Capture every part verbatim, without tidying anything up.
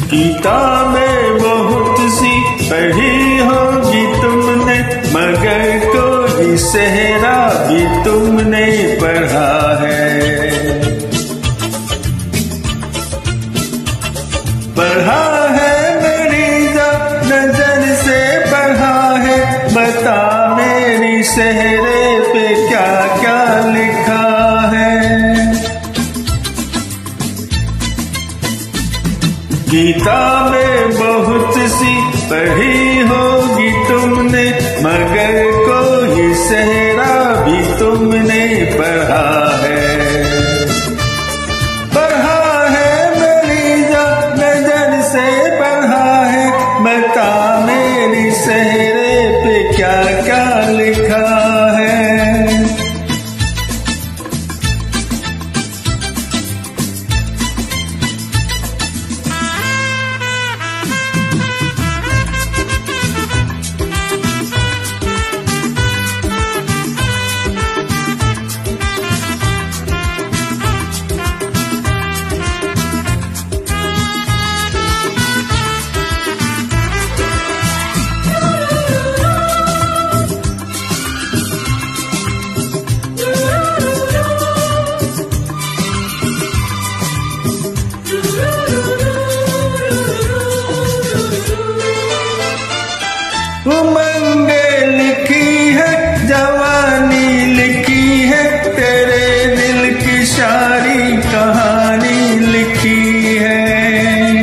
गीता में बहुत सी पढ़ी होगी तुमने, मगर कोई सेहरा भी तुमने पढ़ा है। पढ़ा है मेरी नजर से पढ़ा है, बता मेरी सेहरे पे क्या क्या लिखा है। गीता में बहुत सी पढ़ी होगी तुमने, मगर कोई सेहरा भी तुमने पढ़ा है। पढ़ा है मेरी नजर से पढ़ा है, बता मेरी सेहरे पे क्या क्या लिखा है। उमंगे लिखी है, जवानी लिखी है, तेरे दिल की सारी कहानी लिखी है।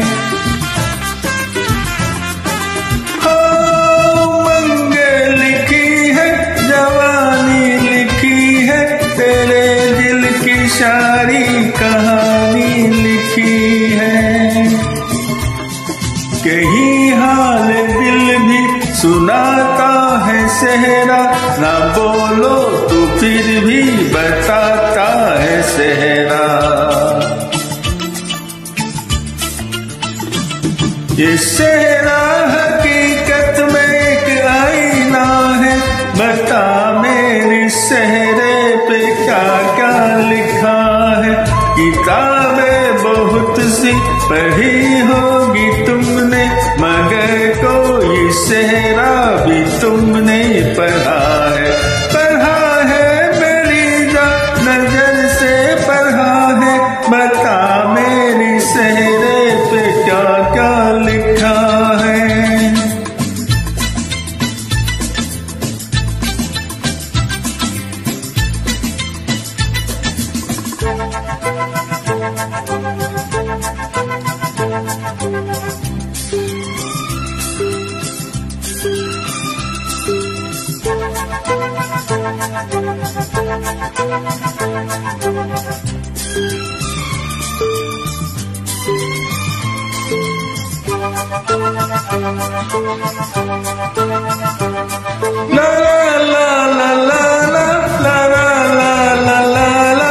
हो उमंगे लिखी है, जवानी लिखी है, तेरे दिल की सारी कहानी लिखी है। कहीं हाल दिल भी सुनाता है सेहरा, ना बोलो तो फिर भी बताता है सेहरा। ये सेहरा हकीकत में एक आईना है, बता मेरी सेहरे पे क्या क्या लिखा है। किताबें बहुत सी पढ़ी होगी तुमने, मगर कोई सेहरा भी तुमने पढ़ा है। पढ़ा है मेरी नजर से पढ़ा है, बता मेरी सेहरे पे क्या क्या लिखा है। La la la la la la la la la la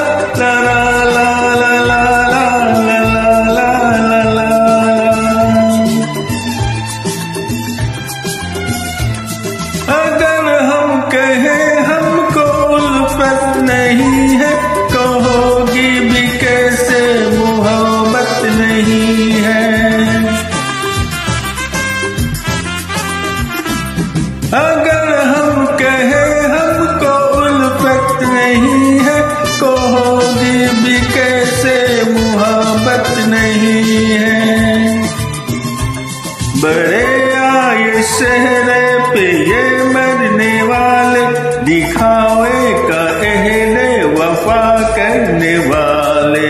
अगर हम कहें हमको उल्फत नहीं है, कहोगी भी कैसे मोहब्बत नहीं है। अगर हम कहें हमको उल्फत नहीं है, कहोगी भी कैसे मोहब्बत नहीं है। बड़े आए शहरे पे ये मरने वाले, दिखावे का अहले वफा करने वाले।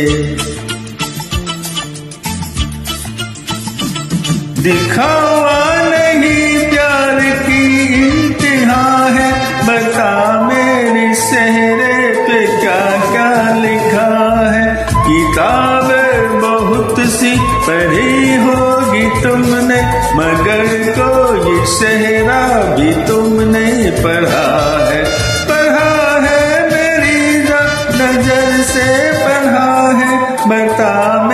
दिखावा नहीं प्यार की इंतहा है, बता मेरे शहरे पे क्या क्या लिखा है। किताबें बहुत सी पढ़ी होगी तुमने, मगर कोई सेहरा भी तुमने पढ़ा है। पढ़ा है मेरी नजर से पढ़ा है, बता